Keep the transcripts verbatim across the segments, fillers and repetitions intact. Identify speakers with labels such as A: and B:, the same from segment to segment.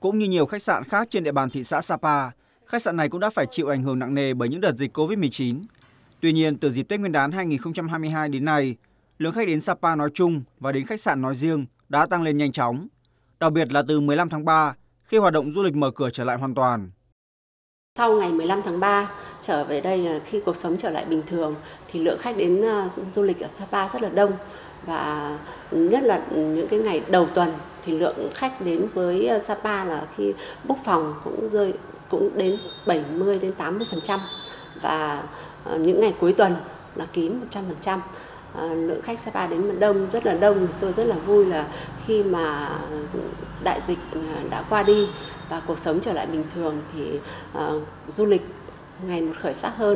A: Cũng như nhiều khách sạn khác trên địa bàn thị xã Sapa, khách sạn này cũng đã phải chịu ảnh hưởng nặng nề bởi những đợt dịch Covid mười chín. Tuy nhiên, từ dịp Tết Nguyên đán hai nghìn không trăm hai mươi hai đến nay, lượng khách đến Sapa nói chung và đến khách sạn nói riêng đã tăng lên nhanh chóng, đặc biệt là từ mười lăm tháng ba khi hoạt động du lịch mở cửa trở lại hoàn toàn.
B: Sau ngày mười lăm tháng ba trở về đây, khi cuộc sống trở lại bình thường thì lượng khách đến du lịch ở Sapa rất là đông, và nhất là những cái ngày đầu tuần thì lượng khách đến với Sapa là khi book phòng cũng rơi cũng đến bảy mươi đến tám mươi phần trăm, và những ngày cuối tuần là kín một trăm phần trăm. Lượng khách Sapa đến đông, rất là đông. Tôi rất là vui là khi mà đại dịch đã qua đi và cuộc sống trở lại bình thường thì uh, du lịch ngày một khởi sắc hơn.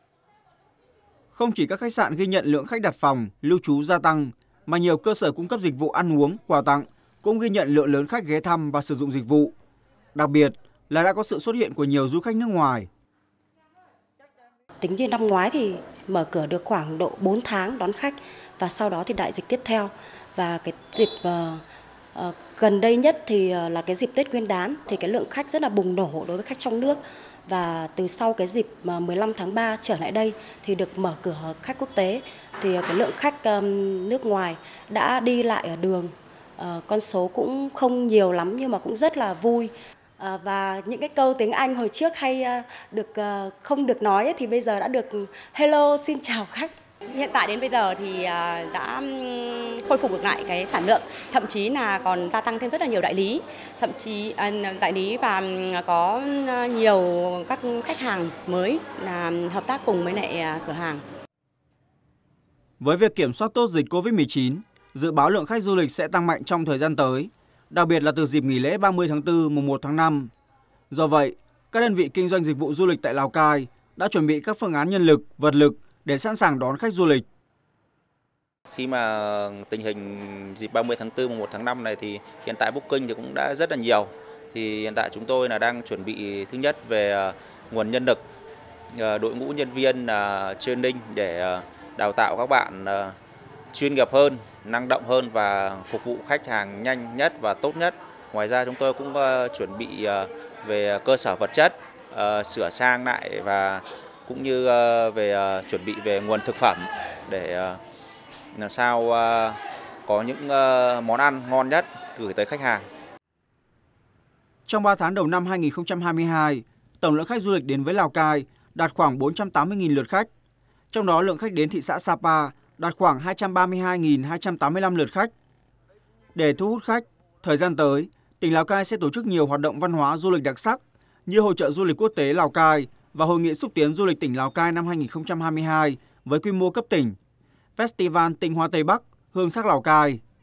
A: Không chỉ các khách sạn ghi nhận lượng khách đặt phòng, lưu trú gia tăng, mà nhiều cơ sở cung cấp dịch vụ ăn uống, quà tặng cũng ghi nhận lượng lớn khách ghé thăm và sử dụng dịch vụ. Đặc biệt là đã có sự xuất hiện của nhiều du khách nước ngoài.
C: Tính như năm ngoái thì mở cửa được khoảng độ bốn tháng đón khách, và sau đó thì đại dịch tiếp theo, và cái dịp uh, uh, gần đây nhất thì uh, là cái dịp Tết Nguyên đán thì cái lượng khách rất là bùng nổ đối với khách trong nước, và từ sau cái dịp uh, mười lăm tháng ba trở lại đây thì được mở cửa khách quốc tế thì uh, cái lượng khách um, nước ngoài đã đi lại ở đường, uh, con số cũng không nhiều lắm nhưng mà cũng rất là vui. À, và những cái câu tiếng Anh hồi trước hay uh, được uh, không được nói ấy, thì bây giờ đã được hello, xin chào khách.
D: Hiện tại đến bây giờ thì uh, đã khôi phục được lại cái sản lượng, thậm chí là còn gia tăng thêm rất là nhiều đại lý, thậm chí uh, đại lý và có nhiều các khách hàng mới là hợp tác cùng với lại uh, cửa hàng.
A: Với việc kiểm soát tốt dịch Covid mười chín, dự báo lượng khách du lịch sẽ tăng mạnh trong thời gian tới, đặc biệt là từ dịp nghỉ lễ ba mươi tháng tư, mùng một tháng năm. Do vậy, các đơn vị kinh doanh dịch vụ du lịch tại Lào Cai đã chuẩn bị các phương án nhân lực, vật lực để sẵn sàng đón khách du lịch.
E: Khi mà tình hình dịp ba mươi tháng tư, mùng một tháng năm này thì hiện tại booking thì cũng đã rất là nhiều. Thì hiện tại chúng tôi là đang chuẩn bị thứ nhất về nguồn nhân lực, đội ngũ nhân viên training để đào tạo các bạn chuyên nghiệp hơn, năng động hơn và phục vụ khách hàng nhanh nhất và tốt nhất. Ngoài ra chúng tôi cũng uh, chuẩn bị uh, về cơ sở vật chất, uh, sửa sang lại và cũng như uh, về uh, chuẩn bị về nguồn thực phẩm để uh, làm sao uh, có những uh, món ăn ngon nhất gửi tới khách hàng.
A: Trong ba tháng đầu năm hai nghìn không trăm hai mươi hai, tổng lượng khách du lịch đến với Lào Cai đạt khoảng bốn trăm tám mươi nghìn lượt khách. Trong đó lượng khách đến thị xã Sapa đạt khoảng hai trăm ba mươi hai nghìn hai trăm tám mươi lăm lượt khách. Để thu hút khách, thời gian tới, tỉnh Lào Cai sẽ tổ chức nhiều hoạt động văn hóa du lịch đặc sắc như Hội chợ du lịch quốc tế Lào Cai và Hội nghị xúc tiến du lịch tỉnh Lào Cai năm hai nghìn không trăm hai mươi hai với quy mô cấp tỉnh, Festival Tinh Hoa Tây Bắc, Hương sắc Lào Cai.